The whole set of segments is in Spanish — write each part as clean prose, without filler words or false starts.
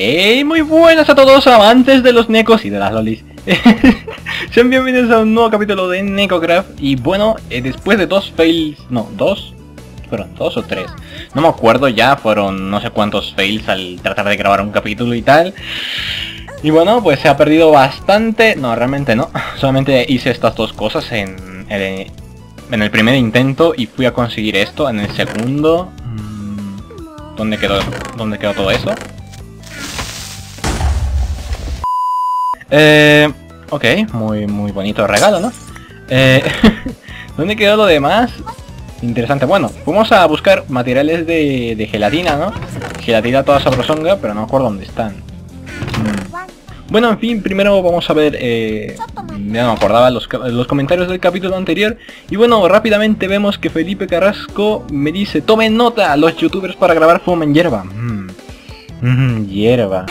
Hey, muy buenas a todos amantes de los necos y de las lolis. Sean bienvenidos a un nuevo capítulo de NecoCraft. Y bueno, después de dos fails, no, fueron dos o tres, no me acuerdo ya, fueron no sé cuántos fails al tratar de grabar un capítulo y tal. Y bueno, pues se ha perdido bastante, no, realmente no, solamente hice estas dos cosas en el primer intento y fui a conseguir esto en el segundo. ¿Dónde quedó todo eso? Ok, muy bonito regalo, ¿no? ¿Dónde quedó lo demás? Interesante. Bueno, fuimos a buscar materiales de gelatina, ¿no? Gelatina toda sabrosonga, pero no me acuerdo dónde están. Bueno, en fin, primero vamos a ver, ya no me acordaba los comentarios del capítulo anterior. Y bueno, rápidamente vemos que Felipe Carrasco me dice: tomen nota, los youtubers para grabar fuman hierba. Hierba.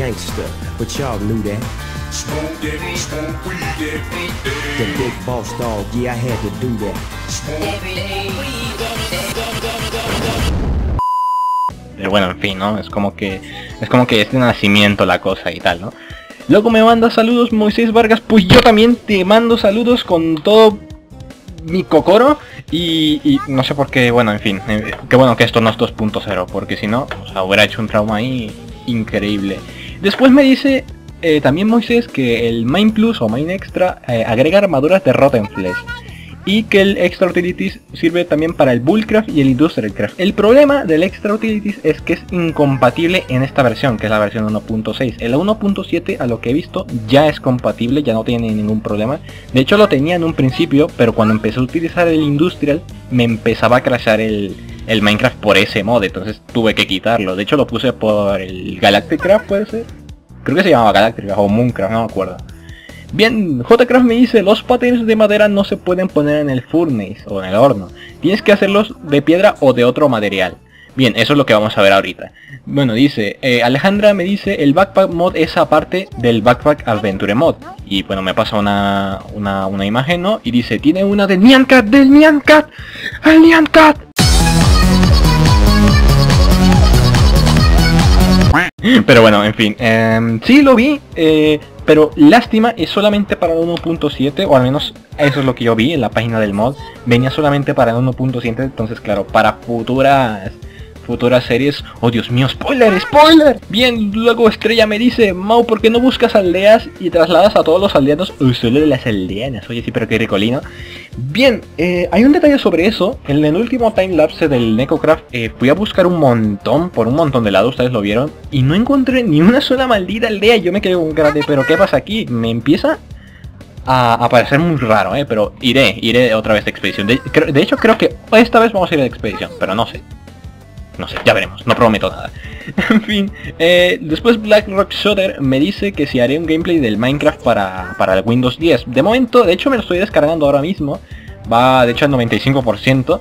Pero bueno, en fin, ¿no? Es como que es de nacimiento la cosa y tal, ¿no? Luego me manda saludos Moisés Vargas, pues yo también te mando saludos con todo mi cocoro y no sé por qué, bueno, en fin, qué bueno que esto no es 2.0, porque si no, o sea, hubiera hecho un trauma ahí increíble. Después me dice también Moisés que el Mine Plus o Mine Extra agrega armaduras de Rotten Flesh. Y que el Extra Utilities sirve también para el Bullcraft y el Industrial Craft. El problema del Extra Utilities es que es incompatible en esta versión, que es la versión 1.6. El 1.7, a lo que he visto, ya es compatible, ya no tiene ningún problema. De hecho lo tenía en un principio, pero cuando empecé a utilizar el Industrial, me empezaba a crashar el Minecraft por ese mod, entonces tuve que quitarlo. De hecho lo puse por el Galactic Craft, ¿puede ser? Creo que se llamaba Galactic Craft o Mooncraft, no me acuerdo. Bien, JCraft me dice: los patterns de madera no se pueden poner en el furnace o en el horno. Tienes que hacerlos de piedra o de otro material. Bien, eso es lo que vamos a ver ahorita. Bueno, dice, Alejandra me dice: el Backpack Mod es aparte del Backpack Adventure Mod. Y bueno, me pasa una imagen, ¿no? Y dice: tiene una del Nyan Cat, ¡el Nyan Cat! Pero bueno, en fin, sí lo vi, pero lástima, es solamente para el 1.7, o al menos eso es lo que yo vi en la página del mod. Venía solamente para el 1.7, entonces claro, para futuras series. Oh Dios mío, spoiler. Bien, luego Estrella me dice: Mau, ¿por qué no buscas aldeas y trasladas a todos los aldeanos? Solo de las aldeanas. Oye, sí, pero qué ricolino. Bien, hay un detalle sobre eso. En el último timelapse del NecoCraft fui a buscar por un montón de lados, ustedes lo vieron, y no encontré ni una sola maldita aldea. Yo me quedé con cara de: ¿pero qué pasa aquí? Me empieza a parecer muy raro, pero iré otra vez de expedición. De hecho creo que esta vez vamos a ir de expedición, pero no sé, ya veremos, no prometo nada. En fin, después BlackRock Shooter me dice que si haré un gameplay del Minecraft para el Windows 10. De momento, de hecho me lo estoy descargando ahora mismo, va de hecho al 95%,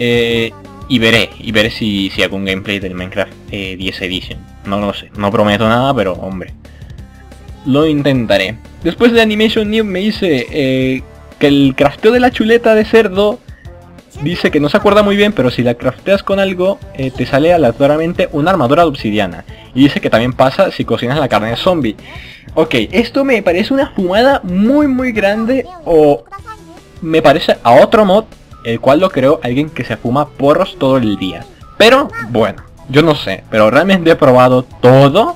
y veré si hago un gameplay del Minecraft 10 Edition. No lo sé, no prometo nada, pero hombre, lo intentaré. Después de Animation New me dice que el crafteo de la chuleta de cerdo, dice que no se acuerda muy bien, pero si la crafteas con algo, te sale aleatoriamente una armadura de obsidiana. Y dice que también pasa si cocinas la carne de zombie. Ok, esto me parece una fumada muy grande, o me parece a otro mod, el cual lo creó alguien que se fuma porros todo el día. Pero, bueno, yo no sé, pero realmente he probado todo,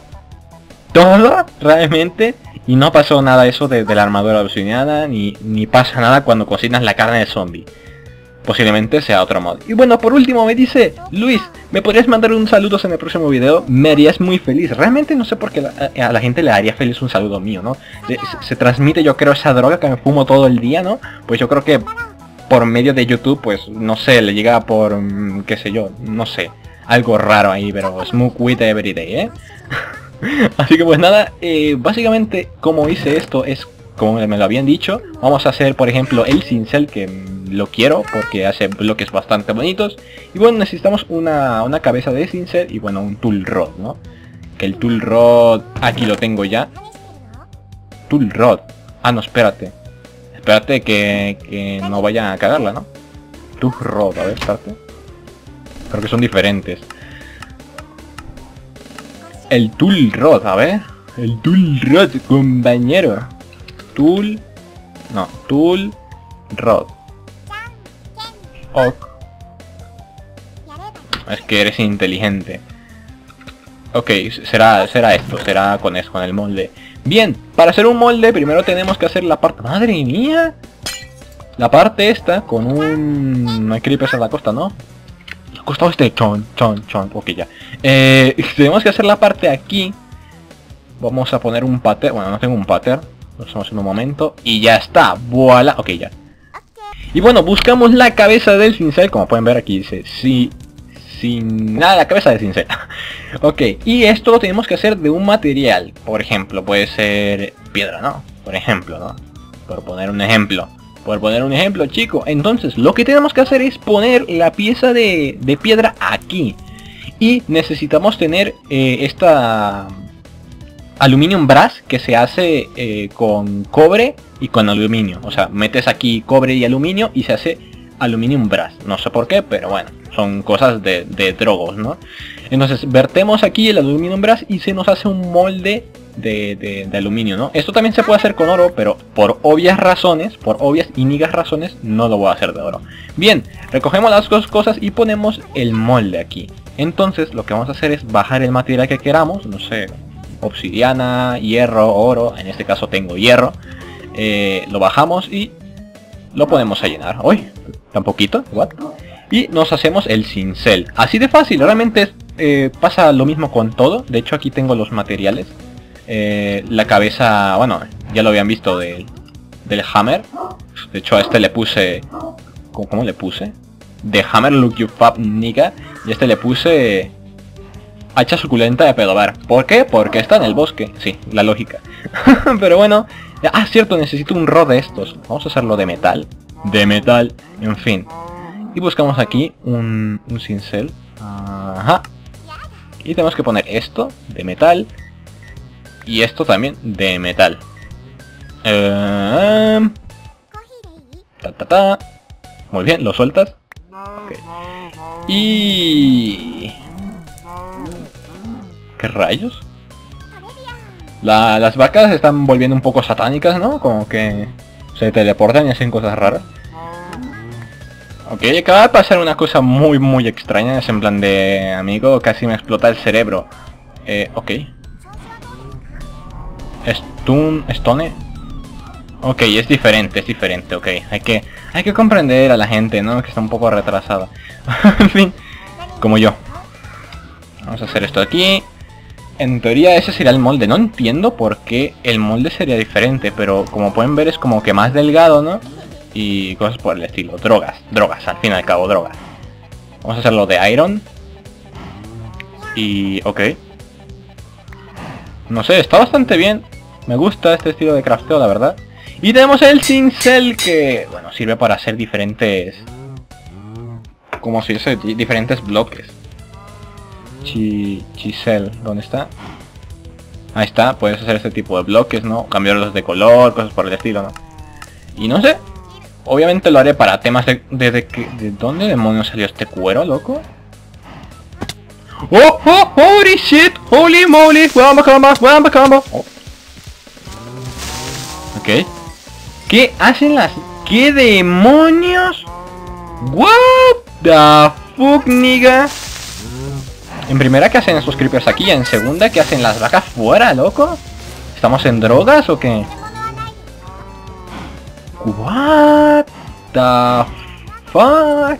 realmente, y no pasó nada eso de la armadura de obsidiana, ni pasa nada cuando cocinas la carne de zombie. Posiblemente sea otro mod. Y bueno, por último me dice: Luis, ¿me podrías mandar un saludo en el próximo video? Me harías muy feliz. Realmente no sé por qué a la gente le haría feliz un saludo mío, ¿no? Se transmite, yo creo, esa droga que me fumo todo el día, ¿no? Pues yo creo que por medio de YouTube, pues no sé, le llega por, qué sé yo, no sé, algo raro ahí, pero smoke weed every day, ¿eh? Así que pues nada, básicamente como hice esto es como me lo habían dicho. Vamos a hacer, por ejemplo, el cincel, que lo quiero porque hace bloques bastante bonitos. Y bueno, necesitamos una cabeza de cincel y bueno, un tool rod, ¿no? Que el tool rod aquí lo tengo ya. Tool rod. Ah, no, espérate que no vaya a cagarla, ¿no? Tool rod, a ver, espérate. Creo que son diferentes. el Tool Rod, a ver. El Tool Rod, compañero. Tool... No, Tool Rod. Ok. Es que eres inteligente. Ok, será esto, será con eso, con el molde. Bien, para hacer un molde primero tenemos que hacer la parte... ¡Madre mía! La parte esta con un... No hay creepers a la costa, ¿no? La costa este, chon. Ok, ya. Tenemos que hacer la parte aquí. Vamos a poner un pattern. Bueno, no tengo un pattern. Lo hacemos en un momento. Y ya está. ¡Voilà! Ok, ya. Y bueno, buscamos la cabeza del cincel. Como pueden ver aquí dice... Sí... Sin nada, la cabeza de cincel. Ok, y esto lo tenemos que hacer de un material. Por ejemplo, puede ser piedra, ¿no? Por ejemplo, ¿no? Por poner un ejemplo. Chico. Entonces, lo que tenemos que hacer es poner la pieza de piedra aquí. Y necesitamos tener esta Aluminium Brass que se hace con cobre y con aluminio. O sea, metes aquí cobre y aluminio y se hace Aluminium Brass. No sé por qué, pero bueno. Son cosas de drogos, ¿no? Entonces vertemos aquí el Aluminium Brass y se nos hace un molde de aluminio, ¿no? Esto también se puede hacer con oro, pero por obvias razones, por obvias y nigas razones, no lo voy a hacer de oro. Bien, recogemos las dos cosas y ponemos el molde aquí. Entonces lo que vamos a hacer es bajar el material que queramos, no sé, obsidiana, hierro, oro, en este caso tengo hierro. Lo bajamos y lo ponemos a llenar. ¡Uy! ¿Tan poquito? ¿What? Y nos hacemos el cincel. Así de fácil, realmente pasa lo mismo con todo. De hecho aquí tengo los materiales. La cabeza, bueno, ya lo habían visto del hammer. De hecho a este le puse... ¿Cómo le puse? The Hammer Look You Fab Nigga. Y a este le puse... Hacha suculenta de pedobar. ¿Por qué? Porque está en el bosque. Sí, la lógica. Pero bueno... Ah, cierto, necesito un rod de estos. Vamos a hacerlo de metal. De metal, en fin. Y buscamos aquí un cincel. Ajá. Y tenemos que poner esto de metal. Y esto también de metal. Muy bien, lo sueltas. Okay. Y... ¿Qué rayos? Las vacas se están volviendo un poco satánicas, ¿no? Como que se teleportan y hacen cosas raras. Ok, acaba de pasar una cosa muy extraña. Es en plan de... Amigo, casi me explota el cerebro. Ok. Stone. Ok, es diferente, ok. Hay que comprender a la gente, ¿no? Que está un poco retrasada. En fin, como yo. Vamos a hacer esto aquí. En teoría ese sería el molde. No entiendo por qué el molde sería diferente, pero como pueden ver es como que más delgado, ¿no? Y cosas por el estilo. Drogas, al fin y al cabo, drogas. Vamos a hacerlo de iron. Y... ok. No sé, está bastante bien. Me gusta este estilo de crafteo, la verdad. Y tenemos el cincel que... bueno, sirve para hacer diferentes... como si dice, diferentes bloques. Chisel, ¿dónde está? Ahí está, puedes hacer este tipo de bloques, ¿no? Cambiarlos de color, cosas por el estilo, ¿no? Y no sé. Obviamente lo haré para temas ¿de dónde demonios salió este cuero, loco? ¡Oh, oh, holy shit! ¡Holy moly! Oh. Ok. ¿Qué hacen las...? ¿Qué demonios? What the fuck, nigga? En primera, ¿qué hacen estos creepers aquí? En segunda, ¿qué hacen las vacas fuera, loco? ¿Estamos en drogas o qué? What the fuck?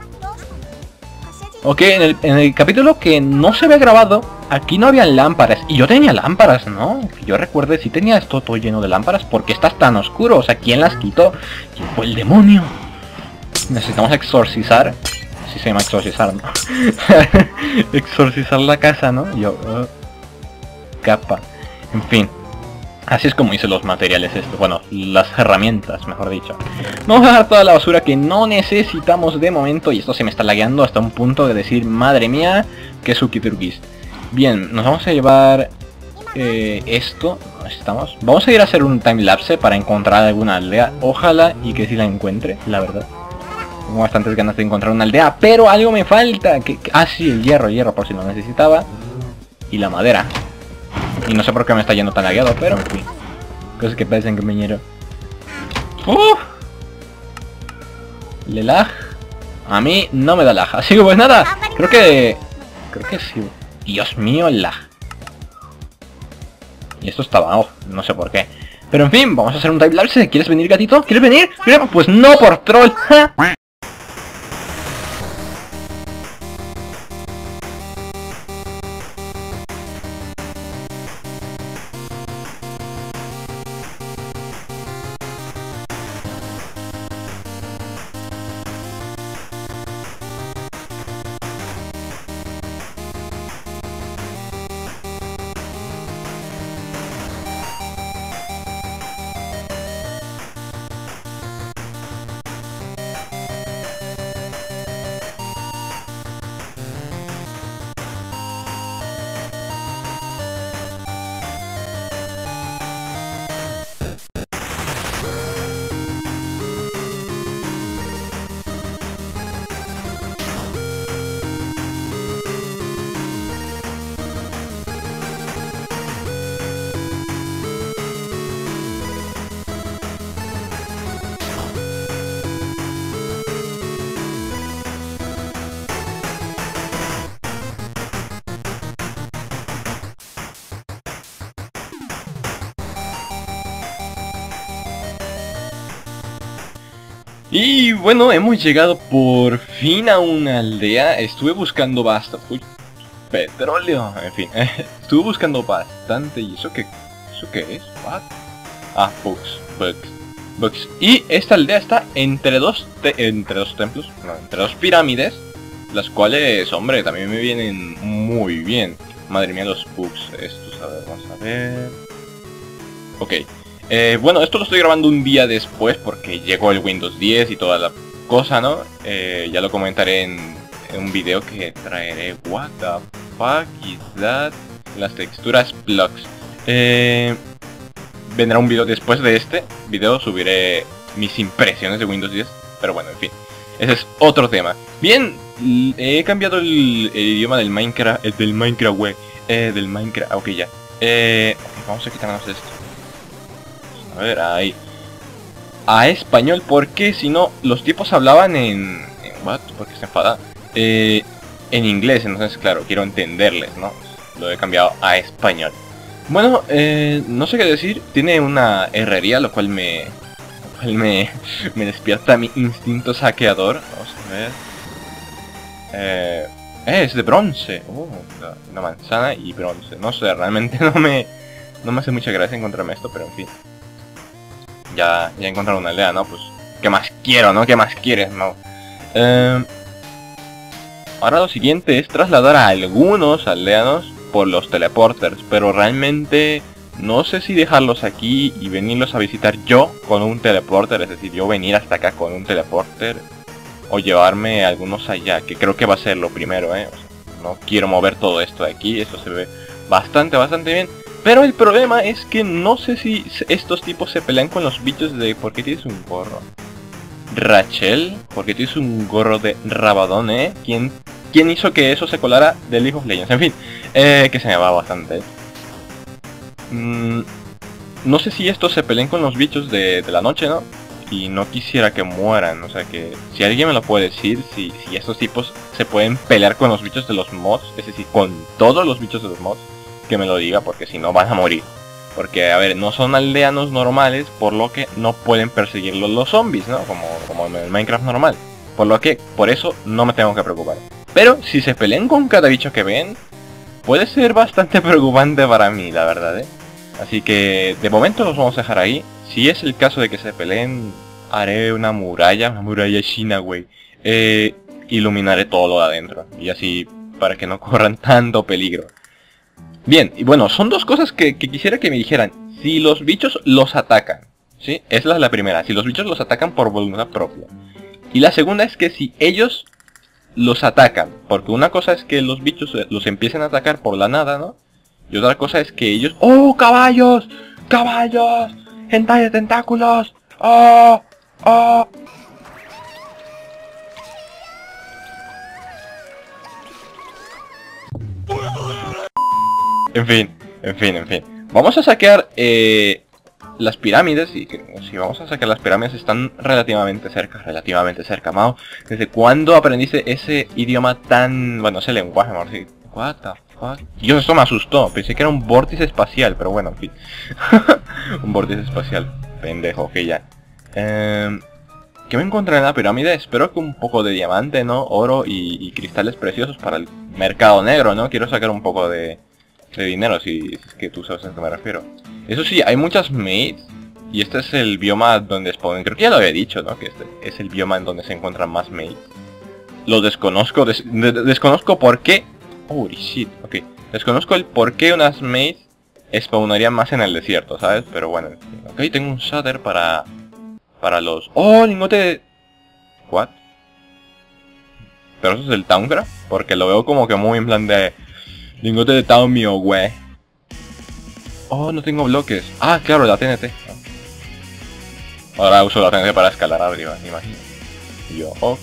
Ok, en el capítulo que no se había grabado, aquí no habían lámparas. Y yo tenía lámparas, ¿no? Que yo recuerde, si tenía esto todo lleno de lámparas. ¿Por qué estás tan oscuro? O sea, ¿quién las quitó? ¿Quién fue el demonio? Necesitamos exorcizar. Sí se llama exorcizar, ¿no? Exorcizar la casa, ¿no? Yo... capa. En fin. Así es como hice los materiales estos. Bueno, las herramientas, mejor dicho. Vamos a dejar toda la basura que no necesitamos de momento. Y esto se me está lagueando hasta un punto de decir, madre mía, qué suquiturquis. Bien, nos vamos a llevar esto. Estamos. Vamos a ir a hacer un timelapse para encontrar alguna aldea. Ojalá y que sí la encuentre, la verdad. Tengo bastantes ganas de encontrar una aldea, pero algo me falta. Ah, sí, el hierro, por si lo necesitaba. y la madera. Y no sé por qué me está yendo tan lagueado, pero en fin. Cosas que pasan, compañero. ¡Uf! ¿Le lag? A mí no me da lag. Así que pues nada, creo que sí. Dios mío, el lag. Y esto estaba off, no sé por qué. Pero en fin, vamos a hacer un time lapse. ¿Quieres venir, gatito? ¿Quieres venir? Pues no, por troll. Y bueno, hemos llegado por fin a una aldea. Estuve buscando bastante... Uy, petróleo. En fin, estuve buscando bastante. ¿Y eso qué es? What? Ah, bugs. Y esta aldea está entre dos templos, no, entre dos pirámides, las cuales, hombre, también me vienen muy bien. Madre mía, los bugs estos. A ver, vamos a ver. Ok. Bueno, esto lo estoy grabando un día después porque llegó el Windows 10 y toda la cosa, ¿no? Ya lo comentaré en un video que traeré. What the fuck is that? Las texturas blocks. Vendrá un video después de este video, subiré mis impresiones de Windows 10. Pero bueno, en fin, ese es otro tema. Bien, he cambiado el idioma del Minecraft, del Minecraft, ok, ya. Ok, vamos a quitarnos esto. A ver, ahí. A español, porque si no, los tipos hablaban en what? Porque se enfada. En inglés, entonces claro, quiero entenderles, ¿no? Lo he cambiado a español. Bueno, no sé qué decir. Tiene una herrería, lo cual me despierta mi instinto saqueador. Vamos a ver. Es de bronce. Una manzana y bronce. No sé, realmente no me hace mucha gracia encontrarme esto, pero en fin. Ya he encontrado una aldea, ¿no? Pues, ¿qué más quiero, no? ¿Qué más quieres, no? Ahora lo siguiente es trasladar a algunos aldeanos por los teleporters, pero realmente no sé si dejarlos aquí y venirlos a visitar yo con un teleporter, es decir, yo venir hasta acá con un teleporter, o llevarme a algunos allá, que creo que va a ser lo primero, O sea, no quiero mover todo esto de aquí, esto se ve bastante bien. Pero el problema es que no sé si estos tipos se pelean con los bichos de... ¿Por qué tienes un gorro? Rachel, ¿por qué tienes un gorro de Rabadón, ¿Quién hizo que eso se colara de League of Legends? En fin, que se me va bastante. No sé si estos se peleen con los bichos de la noche, ¿no? Y no quisiera que mueran, o sea que... Si alguien me lo puede decir, si estos tipos se pueden pelear con los bichos de los mods, es decir, con todos los bichos de los mods, que me lo diga, porque si no van a morir. Porque, a ver, no son aldeanos normales, por lo que no pueden perseguirlos los zombies, ¿no? Como en el Minecraft normal. Por lo que, por eso, no me tengo que preocupar. Pero, si se pelean con cada bicho que ven, puede ser bastante preocupante para mí, la verdad, Así que, de momento los vamos a dejar ahí. Si es el caso de que se peleen, haré una muralla china, güey. Iluminaré todo lo de adentro. Y así, para que no corran tanto peligro. Bien, y bueno, son dos cosas que quisiera que me dijeran. Si los bichos los atacan, ¿sí? Esa es la primera, si los bichos los atacan por voluntad propia. Y la segunda es que si ellos los atacan, porque una cosa es que los bichos los empiecen a atacar por la nada, ¿no? Y otra cosa es que ellos... ¡Oh, caballos! ¡Caballos! ¡Hentai de tentáculos! ¡Oh! ¡Oh! En fin. Vamos a saquear las pirámides. Y si vamos a saquear las pirámides están relativamente cerca. Mao, ¿desde cuándo aprendiste ese idioma tan... bueno, ese lenguaje, mejor decir? What the fuck? Dios, esto me asustó. Pensé que era un vórtice espacial, pero bueno, en fin. Un vórtice espacial. Pendejo, ok, ya. ¿Qué me encontré en la pirámide? Espero que un poco de diamante, ¿no? Oro y cristales preciosos para el mercado negro, ¿no? Quiero sacar un poco de dinero, si es que tú sabes a qué me refiero. Eso sí, hay muchas maids. Y este es el bioma donde spawnen. Creo que ya lo había dicho, ¿no? Que este es el bioma en donde se encuentran más maids. Lo desconozco. Desconozco por qué. Holy shit, ok. Desconozco el por qué unas maids spawnarían más en el desierto, ¿sabes? Pero bueno, en fin. Ok, tengo un shader para los... ¡Oh, lingote de... ¿What? ¿Pero eso es el Towncraft? Porque lo veo como que muy en plan de... lingote de Town mío, güey. Oh, no tengo bloques. Ah, claro, la TNT. Ahora uso la TNT para escalar arriba, me imagino. Y yo, oh.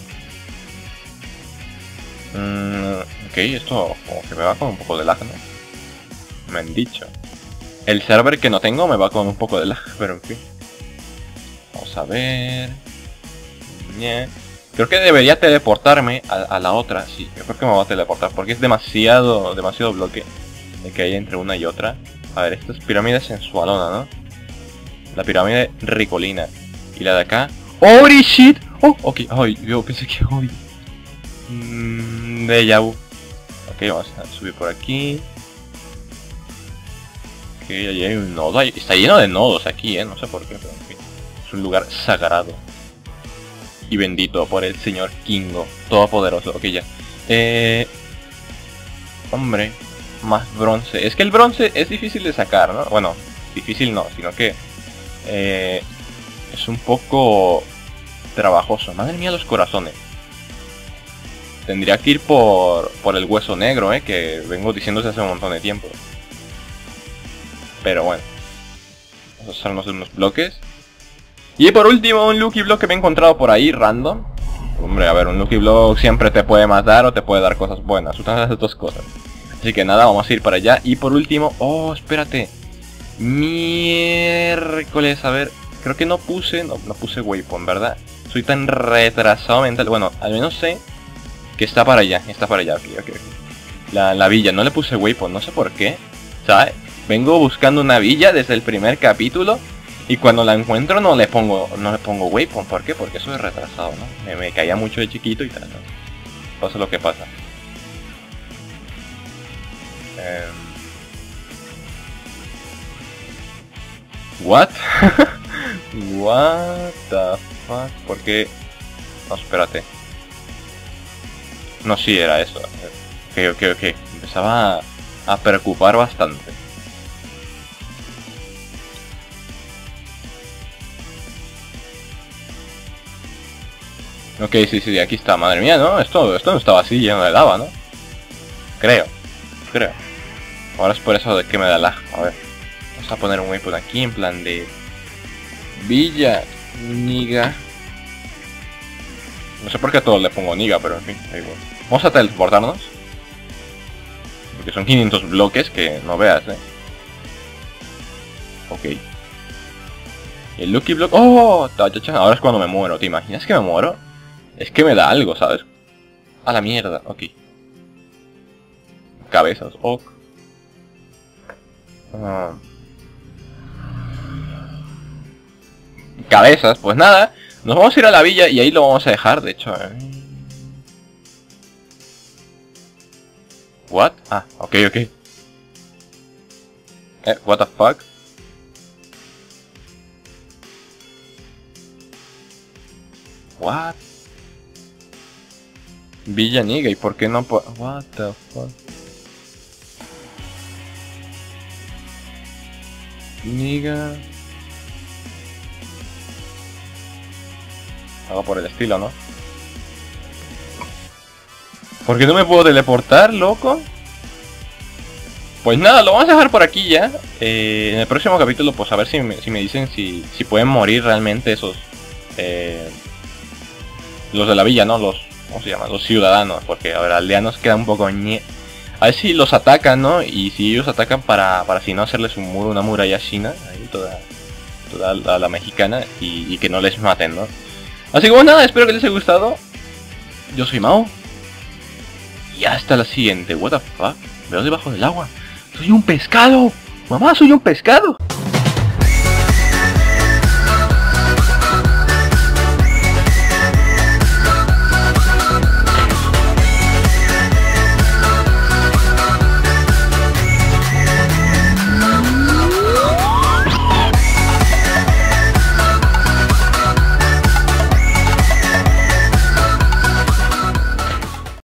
Ok, esto como que me va con un poco de lag, ¿no? Me han dicho. El server que no tengo me va con un poco de lag, pero en fin. Vamos a ver... Creo que debería teleportarme a la otra. Sí, yo creo que me voy a teleportar porque es demasiado bloque el que hay entre una y otra. A ver, esta es pirámide sensualona, ¿no? La pirámide ricolina. Y la de acá... ¡Holy shit! ¡Oh! Ok, ay, yo pensé que... ¡Ay! Déjà vu. Ok, vamos a subir por aquí. Ok, allí hay un nodo. Está lleno de nodos aquí, no sé por qué, pero en fin. Es un lugar sagrado. Y bendito por el señor Kingo. Todopoderoso. Ok, ya. Hombre. Más bronce. Es que el bronce es difícil de sacar, ¿no? Bueno, difícil no, sino que... es un poco... trabajoso. Madre mía, los corazones. Tendría que ir por el hueso negro, que vengo diciéndose hace un montón de tiempo. Pero bueno. Vamos a usarnos unos bloques. Y por último, un Lucky Block que me he encontrado por ahí, random. Hombre, a ver, un Lucky Block siempre te puede matar o te puede dar cosas buenas. Una de las dos cosas. Así que nada, vamos a ir para allá. Y por último... Oh, espérate. Miércoles, a ver. Creo que no puse waypoint, ¿verdad? Soy tan retrasado mental. Bueno, al menos sé que está para allá. Está para allá, ok. La villa, no le puse waypoint, no sé por qué. ¿Sabes? Vengo buscando una villa desde el primer capítulo. Y cuando la encuentro no le pongo waypoint. ¿Por qué? Porque soy retrasado, ¿no? Me caía mucho de chiquito y tal, ¿no? Pasa lo que pasa. What? What the fuck? ¿Por qué? No, espérate. No, sí era eso. Ok. Empezaba a preocupar bastante. Ok, sí, aquí está. Madre mía, ¿no? Esto no estaba así, lleno de lava, ¿no? Creo. Ahora es por eso de que me da lag. A ver. Vamos a poner un waypoint aquí en plan de... Villa Niga. No sé por qué a todos le pongo Niga, pero en fin, da igual. Vamos a teleportarnos. Porque son 500 bloques que no veas, Ok. Y el Lucky Block... ¡Oh! Ahora es cuando me muero. ¿Te imaginas que me muero? Es que me da algo, ¿sabes? A la mierda, ok. Cabezas, ok. Cabezas, pues nada. Nos vamos a ir a la villa y ahí lo vamos a dejar, de hecho. What? Ah, ok. What the fuck? What? Villa Niga, ¿y por qué no? What the fuck? Niga. Algo por el estilo, ¿no? ¿Por qué no me puedo teleportar, loco? Pues nada, lo vamos a dejar por aquí ya. En el próximo capítulo, pues a ver si me dicen si pueden morir realmente esos... los de la villa, ¿no? ¿Cómo se llaman? Los ciudadanos. Porque, a ver, aldeanos queda un poco ñe. A ver si los atacan, ¿no? Y si ellos atacan para si no hacerles un muro, una muralla china, ahí toda la mexicana, y que no les maten, ¿no? Así que bueno, nada, espero que les haya gustado. Yo soy Mao. Y hasta la siguiente. What the fuck? Veo debajo del agua. Soy un pescado. Mamá, soy un pescado.